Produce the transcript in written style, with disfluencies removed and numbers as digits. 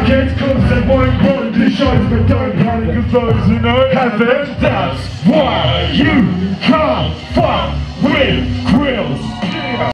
gets close, they won't run to shows, but don't panic as those who know have it. That's why you can't fuck with Greelz.